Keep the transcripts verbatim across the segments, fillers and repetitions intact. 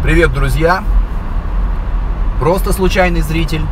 Привет, друзья! Просто случайный зритель.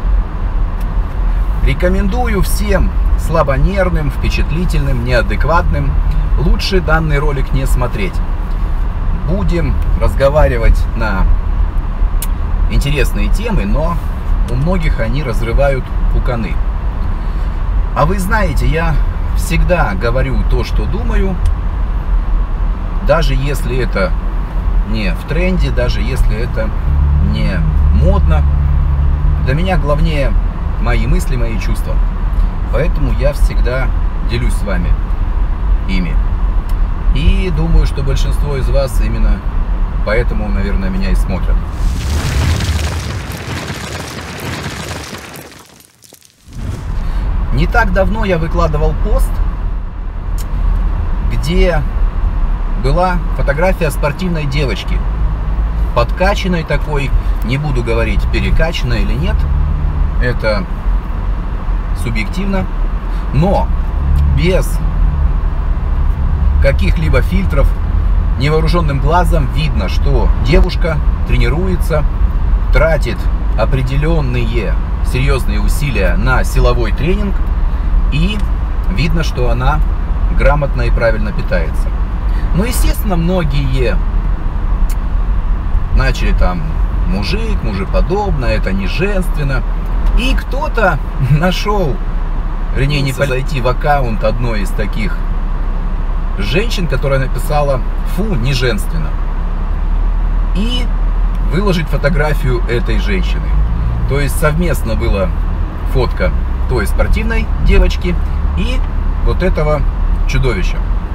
Рекомендую всем слабонервным, впечатлительным, неадекватным лучше данный ролик не смотреть. Будем разговаривать на интересные темы, но у многих они разрывают пуканы. А вы знаете, я всегда говорю то, что думаю, даже если это не в тренде, даже если это не модно. Для меня главнее мои мысли, мои чувства. Поэтому я всегда делюсь с вами ими. И думаю, что большинство из вас именно поэтому, наверное, меня и смотрят. Не так давно я выкладывал пост, где была фотография спортивной девочки, подкачанной такой, не буду говорить, перекачанной или нет, это субъективно, но без каких-либо фильтров, невооруженным глазом видно, что девушка тренируется, тратит определенные серьезные усилия на силовой тренинг, и видно, что она грамотно и правильно питается. Ну, естественно, многие начали там мужик, мужеподобно, это не женственно. И кто-то нашел, вернее, не зайти в аккаунт одной из таких женщин, которая написала «фу, не женственно», и выложить фотографию этой женщины. То есть совместно была фотка той спортивной девочки и вот этого чудовища.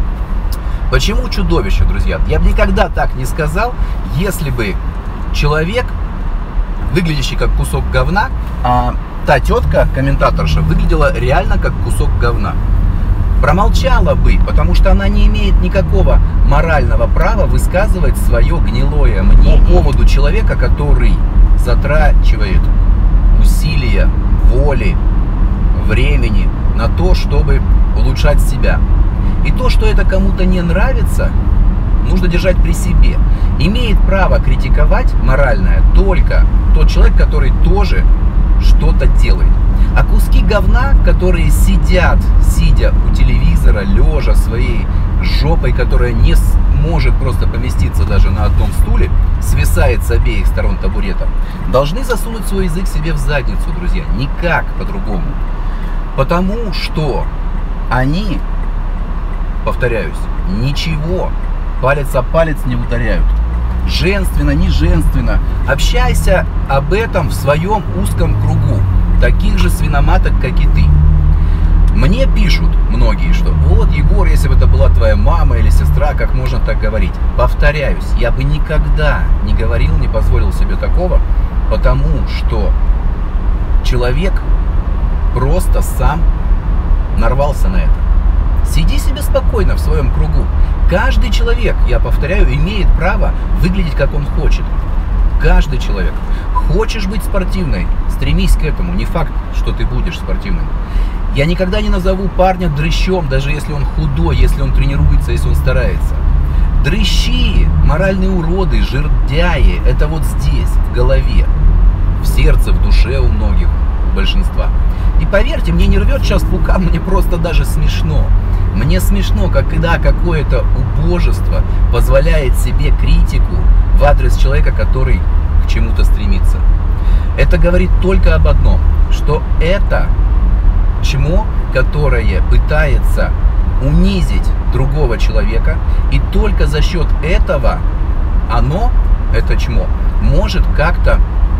Почему чудовище, друзья? Я бы никогда так не сказал, если бы человек, выглядящий как кусок говна, а та тетка, комментаторша, выглядела реально как кусок говна. Промолчала бы, потому что она не имеет никакого морального права высказывать свое гнилое мнение по поводу человека, который затрачивает усилия, воли, времени на то, чтобы улучшать себя. И то, что это кому-то не нравится, нужно держать при себе. Имеет право критиковать моральное только тот человек, который тоже что-то делает. А куски говна, которые сидят, сидя у телевизора, лежа своей жопой, которая не может просто поместиться даже на одном стуле, свисает с обеих сторон табурета, должны засунуть свой язык себе в задницу, друзья. Никак по-другому. Потому что они, повторяюсь, ничего палец о палец не ударяют. Женственно, не женственно. Общайся об этом в своем узком кругу таких же свиноматок, как и ты. Мне пишут многие, что вот, Егор, если бы это была твоя мама или сестра, как можно так говорить? Повторяюсь, я бы никогда не говорил, не позволил себе такого, потому что человек просто сам нарвался на это. Сиди себе спокойно в своем кругу. Каждый человек, я повторяю, имеет право выглядеть, как он хочет. Каждый человек. Хочешь быть спортивной, стремись к этому. Не факт, что ты будешь спортивным. Я никогда не назову парня дрыщом, даже если он худой, если он тренируется, если он старается. Дрыщи, моральные уроды, жердяи, это вот здесь, в голове, в сердце, в душе у многих, у большинства. И поверьте, мне не рвет сейчас пука, мне просто даже смешно. Мне смешно, когда какое-то убожество позволяет себе критику в адрес человека, который к чему-то стремится. Это говорит только об одном, что это чмо, которое пытается унизить другого человека, и только за счет этого оно, это чмо, может как-то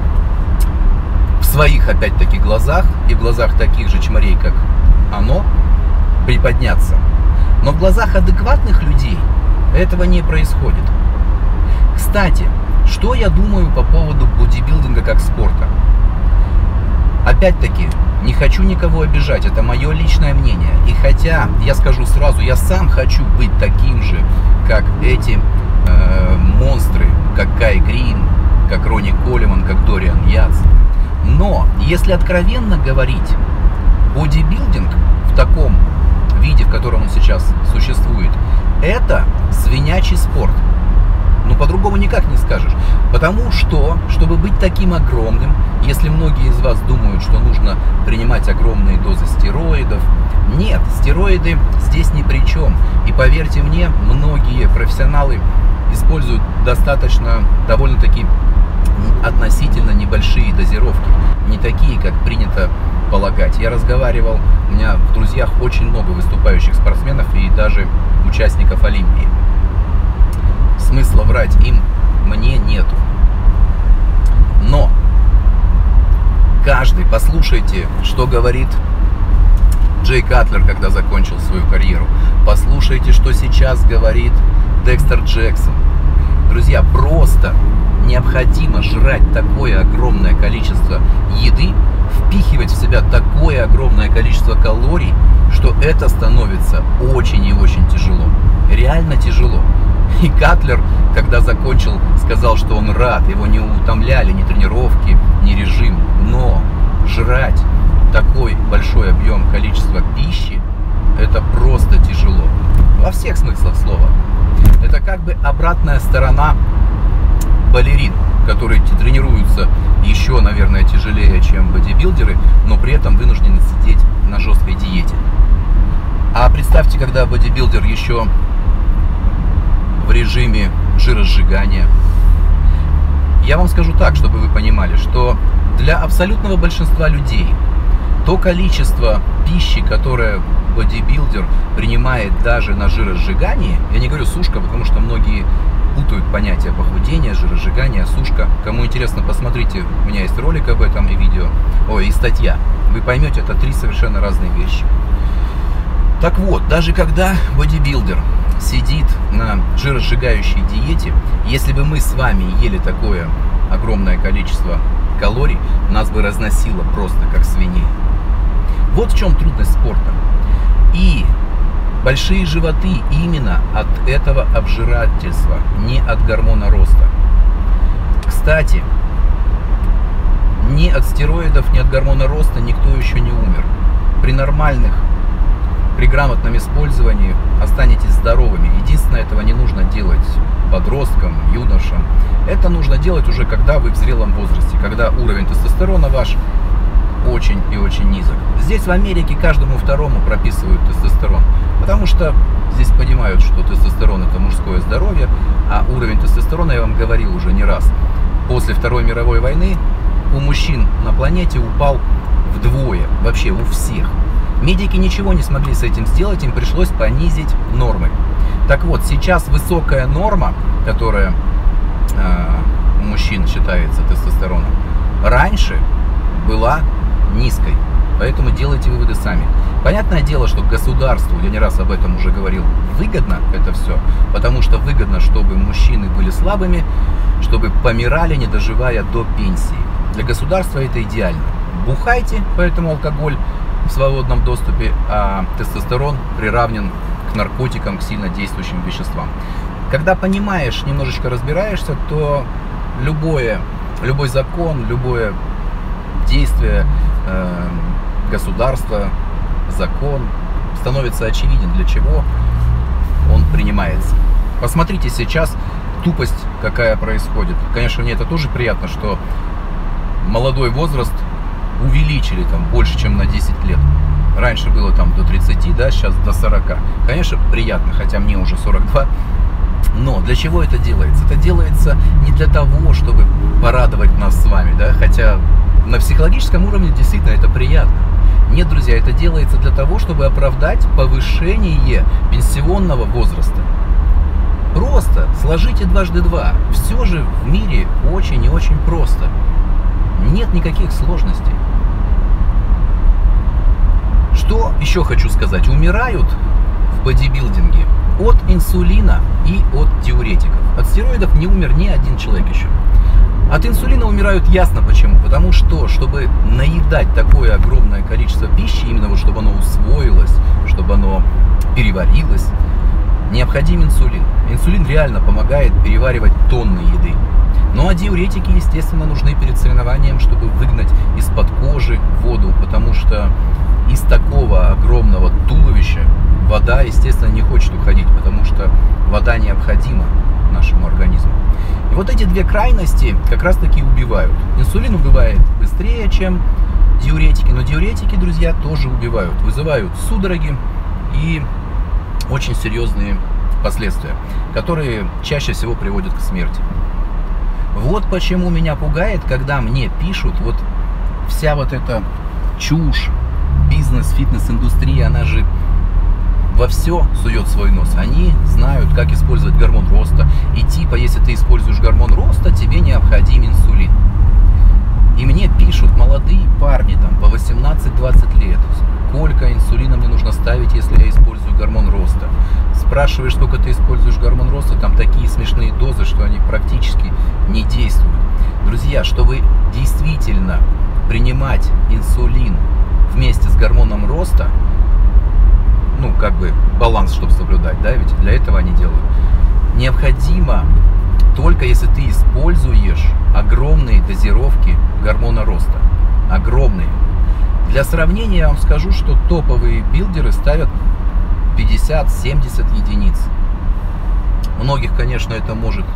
в своих, опять-таки, глазах и в глазах таких же чморей, как оно, приподняться. Но в глазах адекватных людей этого не происходит. Кстати, что я думаю по поводу бодибилдинга как спорта? Опять-таки, не хочу никого обижать, это мое личное мнение. И хотя, я скажу сразу, я сам хочу быть таким же, как эти э, монстры, как Кай Грин, как Ронни Коллиман, как Дориан Яц. Но, если откровенно говорить, бодибилдинг в таком виде, в котором он сейчас существует, это свинячий спорт. Ну, по-другому никак. никак не скажешь. Потому что, чтобы быть таким огромным, если многие из вас думают, что нужно принимать огромные дозы стероидов, нет, стероиды здесь ни при чем. И поверьте мне, многие профессионалы используют достаточно, довольно-таки относительно небольшие дозировки. Не такие, как принято полагать. Я разговаривал, у меня в друзьях очень много выступающих спортсменов и даже участников Олимпии. Смысла врать им мне нету. Но каждый, послушайте, что говорит Джей Катлер, когда закончил свою карьеру. Послушайте, что сейчас говорит Декстер Джексон. Друзья, просто необходимо жрать такое огромное количество еды, впихивать в себя такое огромное количество калорий, что это становится очень и очень тяжело. Реально тяжело. И Катлер, когда закончил, сказал, что он рад, его не утомляли ни тренировки, ни режим. Но жрать такой большой объем количества пищи, это просто тяжело. Во всех смыслах слова. Это как бы обратная сторона балерин, которые тренируются еще, наверное, тяжелее, чем бодибилдеры, но при этом вынуждены сидеть на жесткой диете. А представьте, когда бодибилдер еще в режиме жиросжигания. Я вам скажу так, чтобы вы понимали, что для абсолютного большинства людей то количество пищи, которое бодибилдер принимает даже на жиросжигании, я не говорю сушка, потому что многие путают понятия похудения, жиросжигания, сушка. Кому интересно, посмотрите, у меня есть ролик об этом и видео, ой, и статья. Вы поймете, это три совершенно разные вещи. Так вот, даже когда бодибилдер сидит на жиросжигающей диете, если бы мы с вами ели такое огромное количество калорий, нас бы разносило просто как свиней. Вот в чем трудность спорта. И большие животы именно от этого обжирательства, не от гормона роста. Кстати, ни от стероидов, ни от гормона роста никто еще не умер. При нормальных, при грамотном использовании останетесь здоровыми. Единственное, этого не нужно делать подросткам, юношам. Это нужно делать уже когда вы в зрелом возрасте, когда уровень тестостерона ваш очень и очень низок. Здесь в Америке каждому второму прописывают тестостерон, потому что здесь понимают, что тестостерон — это мужское здоровье, а уровень тестостерона, я вам говорил уже не раз, после Второй мировой войны у мужчин на планете упал вдвое, вообще у всех. Медики ничего не смогли с этим сделать, им пришлось понизить нормы. Так вот, сейчас высокая норма, которая э, у мужчин считается тестостероном, раньше была низкой. Поэтому делайте выводы сами. Понятное дело, что государству, я не раз об этом уже говорил, выгодно это все, потому что выгодно, чтобы мужчины были слабыми, чтобы помирали, не доживая до пенсии. Для государства это идеально. Бухайте, поэтому алкоголь в свободном доступе, а тестостерон приравнен к наркотикам, к сильно действующим веществам. Когда понимаешь, немножечко разбираешься, то любое, любой закон, любое действие э, государства, закон становится очевиден, для чего он принимается. Посмотрите сейчас тупость, какая происходит. Конечно, мне это тоже приятно, что молодой возраст увеличили там больше, чем на десять лет. Раньше было там до тридцати, да, сейчас до сорока. Конечно, приятно, хотя мне уже сорок два. Но для чего это делается? Это делается не для того, чтобы порадовать нас с вами, да, хотя на психологическом уровне действительно это приятно. Нет, друзья, это делается для того, чтобы оправдать повышение пенсионного возраста. Просто сложите дважды два. Все же в мире очень и очень просто. Нет никаких сложностей. Что еще хочу сказать? Умирают в бодибилдинге от инсулина и от диуретиков. От стероидов не умер ни один человек еще. От инсулина умирают ясно почему. Потому что, чтобы наедать такое огромное количество пищи, именно вот чтобы оно усвоилось, чтобы оно переварилось, необходим инсулин. Инсулин реально помогает переваривать тонны еды. Ну а диуретики, естественно, нужны перед соревнованием, чтобы выгнать из-под кожи воду, потому что из такого огромного туловища вода, естественно, не хочет уходить, потому что вода необходима нашему организму. И вот эти две крайности как раз таки убивают. Инсулин убивает быстрее, чем диуретики, но диуретики, друзья, тоже убивают, вызывают судороги и очень серьезные последствия, которые чаще всего приводят к смерти. Вот почему меня пугает, когда мне пишут, вот вся вот эта чушь, бизнес, фитнес-индустрия, она же во все сует свой нос. Они знают, как использовать гормон роста. И типа, если ты используешь гормон роста, тебе необходим инсулин. И мне пишут молодые парни, там, по восемнадцать-двадцать лет, сколько инсулина мне нужно ставить, если я использую гормон роста. Спрашиваешь, сколько ты используешь гормон роста, там такие смешные дозы, что они практически не действуют. Друзья, чтобы действительно принимать инсулин вместе с гормоном роста, ну, как бы баланс, чтобы соблюдать, да, ведь для этого они делают, необходимо только если ты используешь огромные дозировки гормона роста. Огромные. Для сравнения я вам скажу, что топовые билдеры ставят пятьдесят-семьдесят единиц. Многих, конечно, это может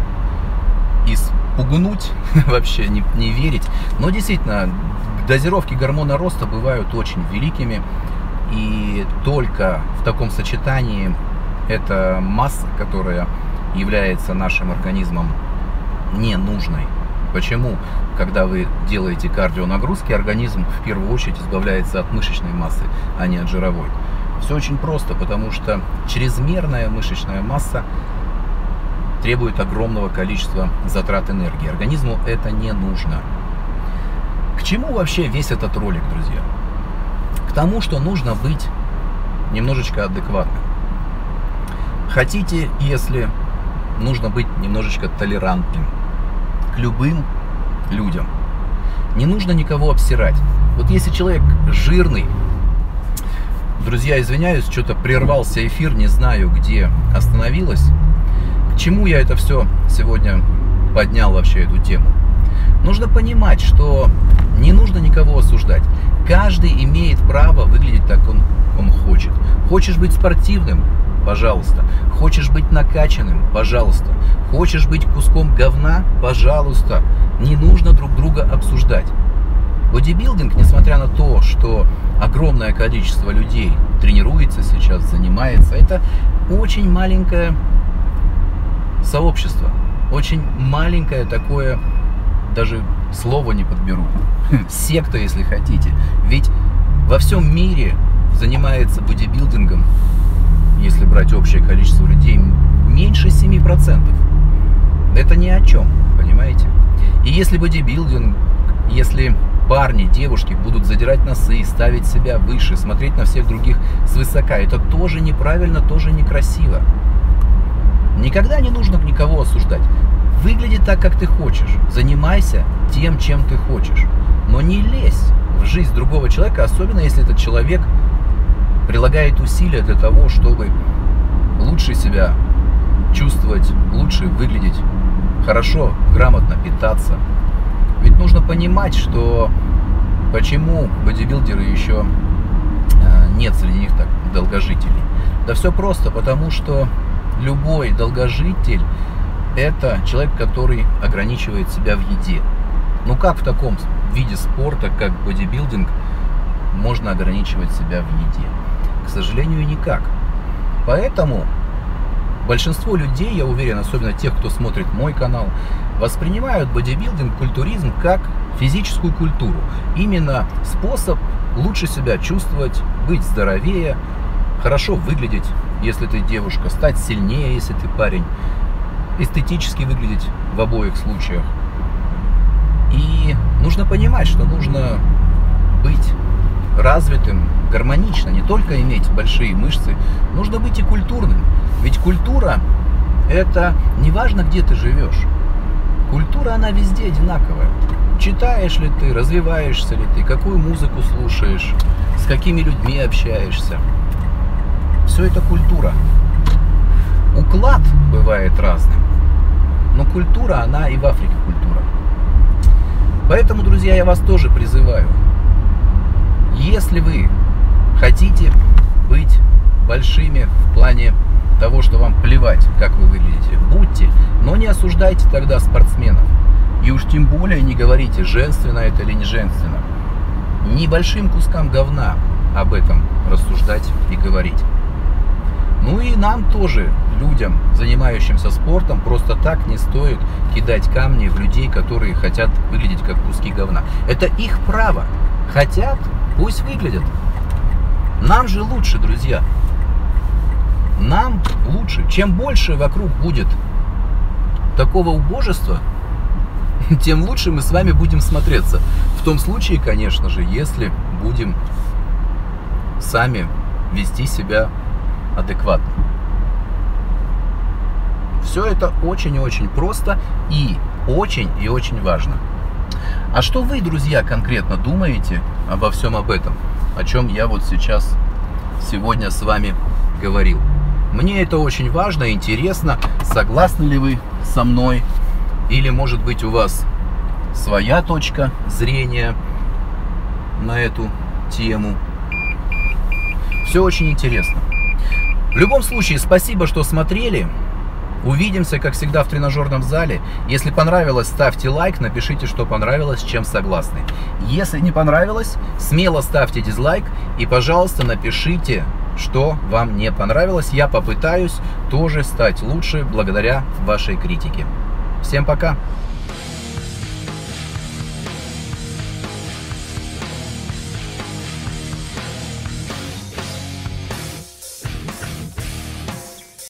испугнуть, вообще не, не верить. Но действительно, дозировки гормона роста бывают очень великими. И только в таком сочетании эта масса, которая является нашим организмом ненужной. Почему? Когда вы делаете кардионагрузки, организм в первую очередь избавляется от мышечной массы, а не от жировой. Все очень просто, потому что чрезмерная мышечная масса требует огромного количества затрат энергии. Организму это не нужно. К чему вообще весь этот ролик, друзья? К тому, что нужно быть немножечко адекватным. Хотите, если нужно быть немножечко толерантным к любым людям. Не нужно никого обсирать. Вот если человек жирный, друзья, извиняюсь, что-то прервался эфир, не знаю, где остановилась. К чему я это все сегодня поднял вообще эту тему? Нужно понимать, что не нужно никого осуждать. Каждый имеет право выглядеть так, как он, он хочет. Хочешь быть спортивным? Пожалуйста. Хочешь быть накачанным? Пожалуйста. Хочешь быть куском говна? Пожалуйста. Не нужно друг друга обсуждать. Бодибилдинг, несмотря на то, что огромное количество людей тренируется сейчас, занимается, это очень маленькое сообщество. Очень маленькое такое, даже слово не подберу, секта, если хотите. Ведь во всем мире занимается бодибилдингом, если брать общее количество людей, меньше семи процентов. Это ни о чем, понимаете? И если бодибилдинг, если парни, девушки будут задирать носы, ставить себя выше, смотреть на всех других свысока, это тоже неправильно, тоже некрасиво. Никогда не нужно никого осуждать. Выгляди так, как ты хочешь. Занимайся тем, чем ты хочешь. Но не лезь в жизнь другого человека, особенно если этот человек прилагает усилия для того, чтобы лучше себя чувствовать, лучше выглядеть, хорошо, грамотно питаться. Ведь нужно понимать, что почему бодибилдеры еще нет среди них так долгожителей. Да все просто, потому что любой долгожитель — это человек, который ограничивает себя в еде. Ну как в таком виде спорта, как бодибилдинг, можно ограничивать себя в еде? К сожалению, никак. Поэтому большинство людей, я уверен, особенно тех, кто смотрит мой канал, воспринимают бодибилдинг, культуризм как физическую культуру. Именно способ лучше себя чувствовать, быть здоровее, хорошо выглядеть, если ты девушка, стать сильнее, если ты парень, эстетически выглядеть в обоих случаях. И нужно понимать, что нужно быть развитым, гармонично, не только иметь большие мышцы, нужно быть и культурным. Ведь культура — это не важно, где ты живешь. Культура, она везде одинаковая. Читаешь ли ты, развиваешься ли ты, какую музыку слушаешь, с какими людьми общаешься. Все это культура. Уклад бывает разным, но культура, она и в Африке культура. Поэтому, друзья, я вас тоже призываю. Если вы хотите быть большими в плане того, что вам плевать, как вы выглядите, будьте, но не осуждайте тогда спортсменов. И уж тем более не говорите, женственно это или не женственно. Небольшим кускам говна об этом рассуждать и говорить. Ну и нам тоже, людям, занимающимся спортом, просто так не стоит кидать камни в людей, которые хотят выглядеть как куски говна. Это их право. Хотят, пусть выглядят. Нам же лучше, друзья. Нам лучше. Чем больше вокруг будет такого убожества, тем лучше мы с вами будем смотреться. В том случае, конечно же, если будем сами вести себя адекватно. Все это очень и очень просто и очень и очень важно. А что вы, друзья, конкретно думаете обо всем об этом, о чем я вот сейчас сегодня с вами говорил? Мне это очень важно и интересно, согласны ли вы со мной, или, может быть, у вас своя точка зрения на эту тему. Все очень интересно. В любом случае, спасибо, что смотрели. Увидимся, как всегда, в тренажерном зале. Если понравилось, ставьте лайк, напишите, что понравилось, с чем согласны. Если не понравилось, смело ставьте дизлайк и, пожалуйста, напишите, что вам не понравилось. Я попытаюсь тоже стать лучше благодаря вашей критике. Всем пока!